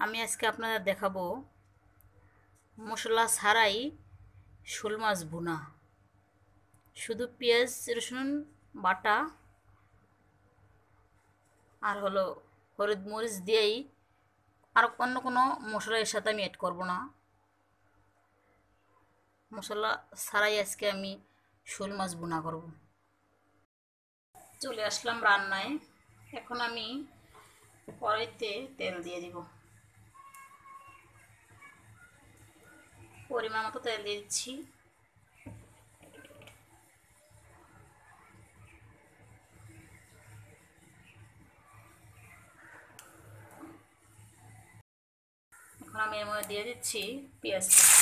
আমি আজকে আপনাদের দেখাবো মশলা ছাড়াই শোল মাছ ভুনা। শুধু পেঁয়াজ রসুন বাটা আর হলো হলুদ মরিচ দিয়েই, আর অন্য কোনো মশলা এর সাথে আমি অ্যাড করব না। মশলা ছাড়াই আজকে আমি শোল মাছ ভুনা করব। চলে আসলাম রান্নায়। এখন আমি কড়াইতে তেল দিয়ে দিব। পরিমাণ মতো তেল দিয়ে দিচ্ছি। এখন আমি এর মধ্যে দিয়ে দিচ্ছি পেঁয়াজ কুচি।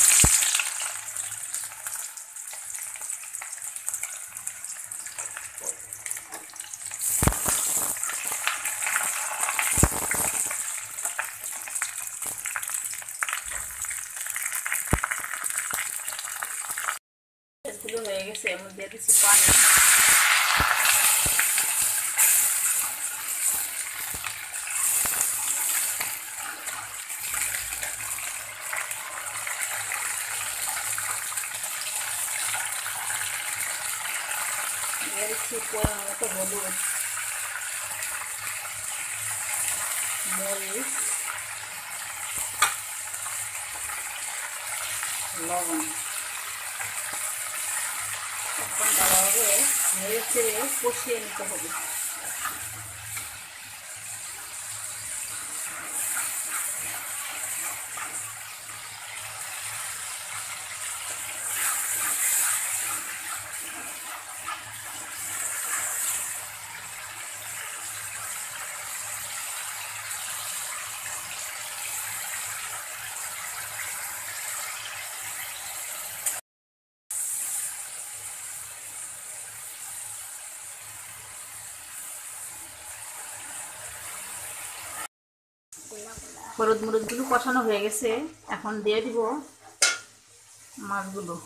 পেঁয়াজগুলো হয়ে গেছে, এর মধ্যে দিয়ে দিচ্ছি পানি। দিয়ে দিচ্ছি পরিমাণ মতো হলুদ, মরিচ, লবণ। এখন ভালোভাবে নেড়ে চেড়ে কষিয়ে নিতে হবে। হলুদ মরিচগুলো কষানো হয়ে গেছে, এখন দিয়ে দিব মাছগুলো।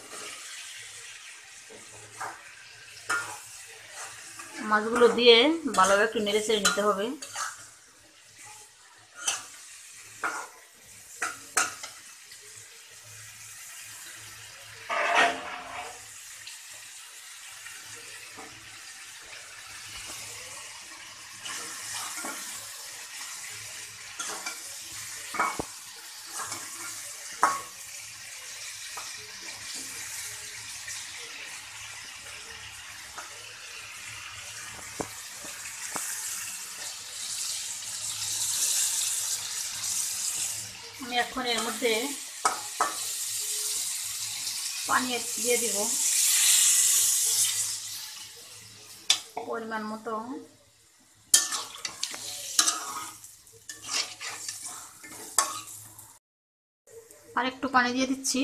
মাছগুলো দিয়ে ভালোভাবে একটু নেড়ে চেড়ে নিতে হবে। আমি এখন এর মধ্যে পানি দিয়ে দিব পরিমাণ মতো। আর একটু পানি দিয়ে দিচ্ছি।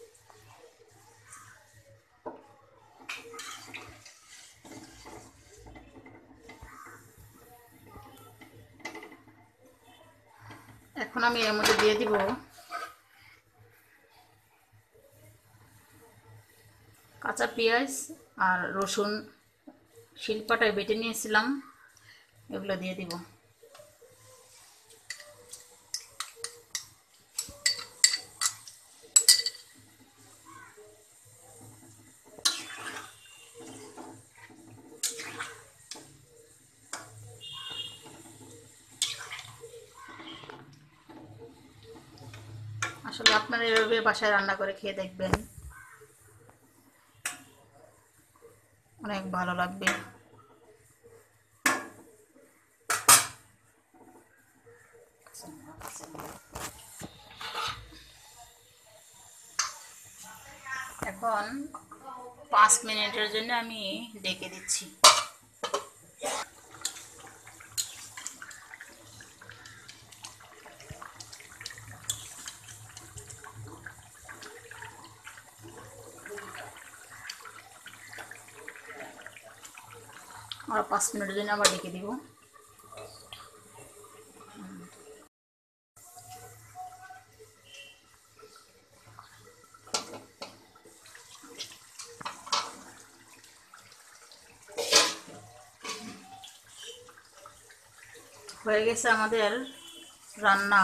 এখন আমি এর মধ্যে দিয়ে দিব কাঁচা পেঁয়াজ আর রসুন, শিলপাটায় বেটে নিয়েছিলাম, এগুলো দিয়ে দিব। আসলে আপনারা এভাবে বাসায় রান্না করে খেয়ে দেখবেন, অনেক ভালো লাগবে। এখন 5 মিনিটের জন্য আমি ঢেকে দিচ্ছি। আর 5 মিনিটের জন্য আবার ঢেকে দিব। হয়ে গেছে আমাদের রান্না।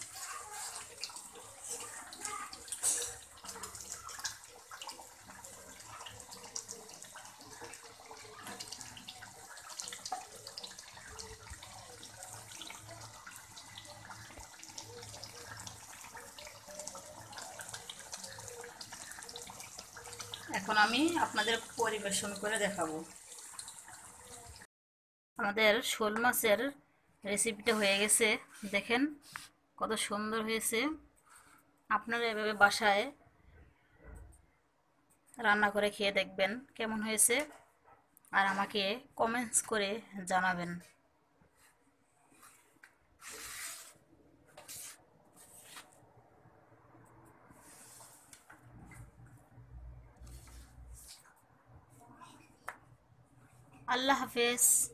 এখন আমি আপনাদের পরিবেশন করে দেখাবো। আমাদের শোল মাছের রেসিপিটা হয়ে গেছে, দেখেন কত সুন্দর হয়েছে। আপনারা এভাবে বাসায় রান্না করে খেয়ে দেখবেন কেমন হয়েছে, আর আমাকে কমেন্টস করে জানাবেন। আল্লাহ হাফেজ।